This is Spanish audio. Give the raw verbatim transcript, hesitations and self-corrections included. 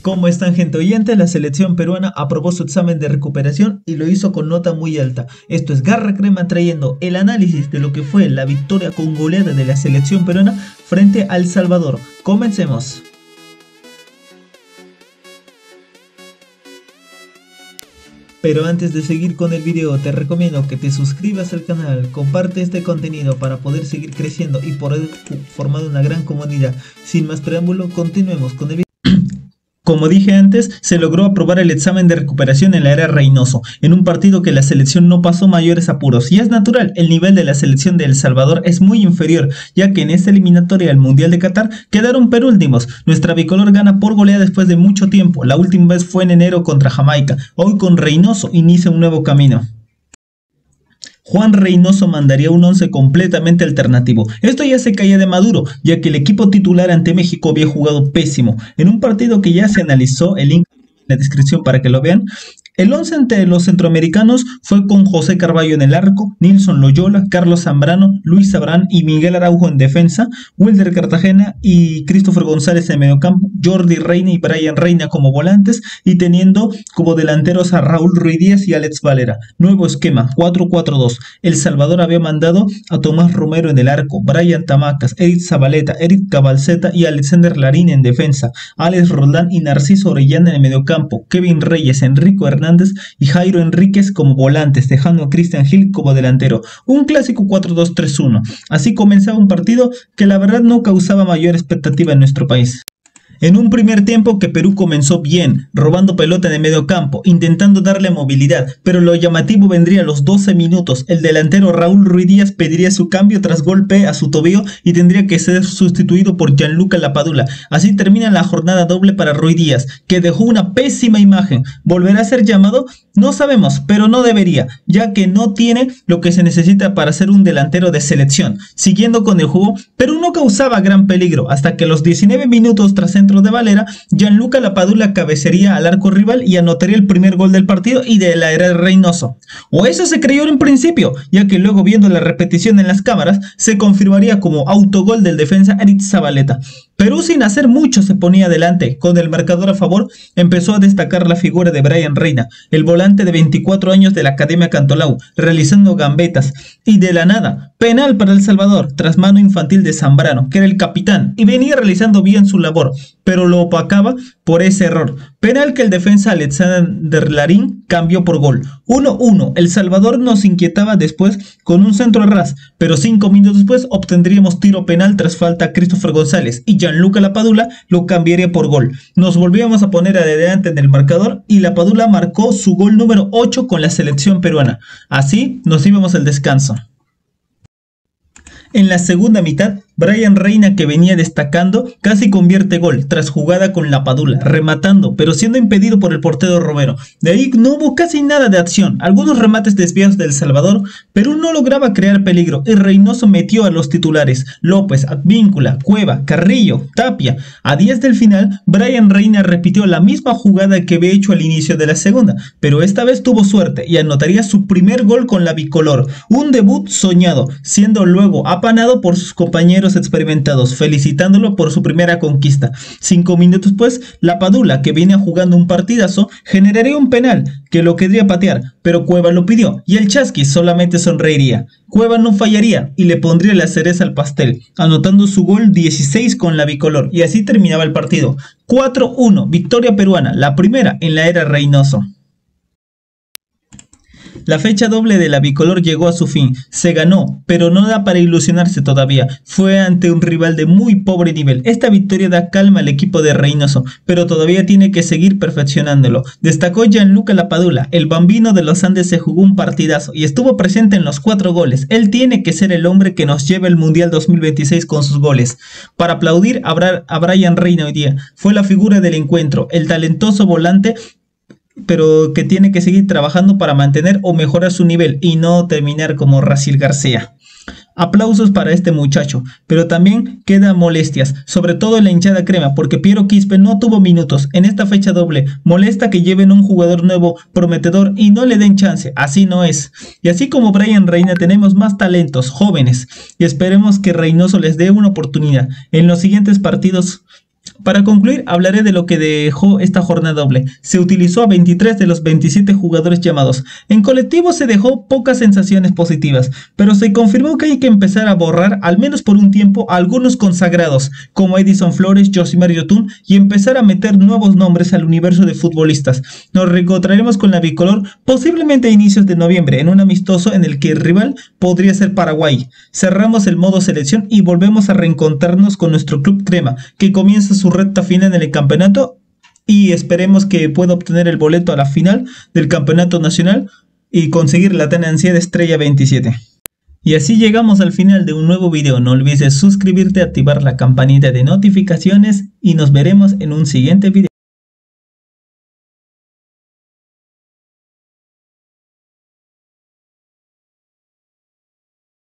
¿Cómo están, gente oyente? La selección peruana aprobó su examen de recuperación y lo hizo con nota muy alta. Esto es Garra Crema trayendo el análisis de lo que fue la victoria con goleada de la selección peruana frente a El Salvador. Comencemos. Pero antes de seguir con el video, te recomiendo que te suscribas al canal, comparte este contenido para poder seguir creciendo y poder formar una gran comunidad. Sin más preámbulo, continuemos con el video. Como dije antes, se logró aprobar el examen de recuperación en la era Reynoso, en un partido que la selección no pasó mayores apuros, y es natural, el nivel de la selección de El Salvador es muy inferior, ya que en esta eliminatoria al Mundial de Qatar quedaron penúltimos. Nuestra bicolor gana por goleada después de mucho tiempo, la última vez fue en enero contra Jamaica, hoy con Reynoso inicia un nuevo camino. Juan Reynoso mandaría un once completamente alternativo. Esto ya se caía de maduro, ya que el equipo titular ante México había jugado pésimo. En un partido que ya se analizó, el link en la descripción para que lo vean, el once ante los centroamericanos fue con José Carballo en el arco, Nilson Loyola, Carlos Zambrano, Luis Abrán y Miguel Araujo en defensa, Wilder Cartagena y Christopher González en mediocampo, Jordi Reina y Brian Reina como volantes y teniendo como delanteros a Raúl Ruiz Díaz y Alex Valera. Nuevo esquema, cuatro cuatro dos. El Salvador había mandado a Tomás Romero en el arco, Brian Tamacas, Eric Zabaleta, Eric Cabalceta y Alexander Larín en defensa, Alex Roldán y Narciso Orellana en el mediocampo, Kevin Reyes, Enrico Hernández y Jairo Enríquez como volantes, dejando a Christian Gil como delantero. Un clásico cuatro dos tres uno. Así comenzaba un partido que la verdad no causaba mayor expectativa en nuestro país. En un primer tiempo que Perú comenzó bien, robando pelota en el medio campo, intentando darle movilidad, pero lo llamativo vendría a los doce minutos. El delantero Raúl Ruiz Díaz pediría su cambio tras golpe a su tobillo y tendría que ser sustituido por Gianluca Lapadula. Así termina la jornada doble para Ruiz Díaz, que dejó una pésima imagen. ¿Volverá a ser llamado? No sabemos, pero no debería, ya que no tiene lo que se necesita para ser un delantero de selección. Siguiendo con el juego, Perú no causaba gran peligro, hasta que los diecinueve minutos tras de Valera, Gianluca Lapadula cabecearía al arco rival y anotaría el primer gol del partido y de la era Reynoso. O eso se creyó en principio, ya que luego viendo la repetición en las cámaras, se confirmaría como autogol del defensa Eric Zabaleta. Perú sin hacer mucho se ponía adelante, con el marcador a favor empezó a destacar la figura de Brian Reina, el volante de veinticuatro años de la Academia Cantolao, realizando gambetas, y de la nada, penal para El Salvador, tras mano infantil de Zambrano, que era el capitán, y venía realizando bien su labor, pero lo opacaba por ese error. Penal que el defensa Alexander Larín cambió por gol. uno uno. El Salvador nos inquietaba después con un centro ras, pero cinco minutos después obtendríamos tiro penal tras falta a Christopher González y Gianluca Lapadula lo cambiaría por gol. Nos volvíamos a poner adelante en el marcador y Lapadula marcó su gol número ocho con la selección peruana. Así nos íbamos al descanso. En la segunda mitad, Brian Reina, que venía destacando, casi convierte gol tras jugada con Lapadula, rematando, pero siendo impedido por el portero Romero. De ahí no hubo casi nada de acción, algunos remates desviados del Salvador, Perú no lograba crear peligro y Reynoso metió a los titulares, López, Advíncula, Cueva, Carrillo, Tapia. A diez del final, Brian Reina repitió la misma jugada que había hecho al inicio de la segunda, pero esta vez tuvo suerte y anotaría su primer gol con la bicolor, un debut soñado, siendo luego apanado por sus compañeros experimentados, felicitándolo por su primera conquista. Cinco minutos después, Lapadula, que venía jugando un partidazo, generaría un penal que lo quería patear, pero Cueva lo pidió y el Chasqui solamente sonreiría. Cueva no fallaría y le pondría la cereza al pastel, anotando su gol dieciséis con la bicolor, y así terminaba el partido. cuatro uno, victoria peruana, la primera en la era Reynoso. La fecha doble de la bicolor llegó a su fin, se ganó, pero no da para ilusionarse todavía, fue ante un rival de muy pobre nivel. Esta victoria da calma al equipo de Reynoso, pero todavía tiene que seguir perfeccionándolo. Destacó Gianluca Lapadula, el bambino de los Andes se jugó un partidazo y estuvo presente en los cuatro goles. Él tiene que ser el hombre que nos lleve el Mundial dos mil veintiséis con sus goles. Para aplaudir a, Bra a Brian Reina hoy día, fue la figura del encuentro, el talentoso volante, pero que tiene que seguir trabajando para mantener o mejorar su nivel y no terminar como Raciel García. Aplausos para este muchacho, pero también quedan molestias, sobre todo en la hinchada crema, porque Piero Quispe no tuvo minutos en esta fecha doble. Molesta que lleven un jugador nuevo, prometedor, y no le den chance, así no es. Y así como Brian Reina, tenemos más talentos jóvenes, y esperemos que Reynoso les dé una oportunidad en los siguientes partidos Para concluir, hablaré de lo que dejó esta jornada doble. Se utilizó a veintitrés de los veintisiete jugadores llamados. En colectivo se dejó pocas sensaciones positivas, pero se confirmó que hay que empezar a borrar, al menos por un tiempo, a algunos consagrados, como Edison Flores, Josimar Yotun, y empezar a meter nuevos nombres al universo de futbolistas. Nos reencontraremos con la bicolor posiblemente a inicios de noviembre, en un amistoso en el que el rival podría ser Paraguay. Cerramos el modo selección y volvemos a reencontrarnos con nuestro club crema, que comienza su recta final en el campeonato y esperemos que pueda obtener el boleto a la final del campeonato nacional y conseguir la tan ansiada estrella veintisiete. Y así llegamos al final de un nuevo video. No olvides suscribirte, activar la campanita de notificaciones y nos veremos en un siguiente video.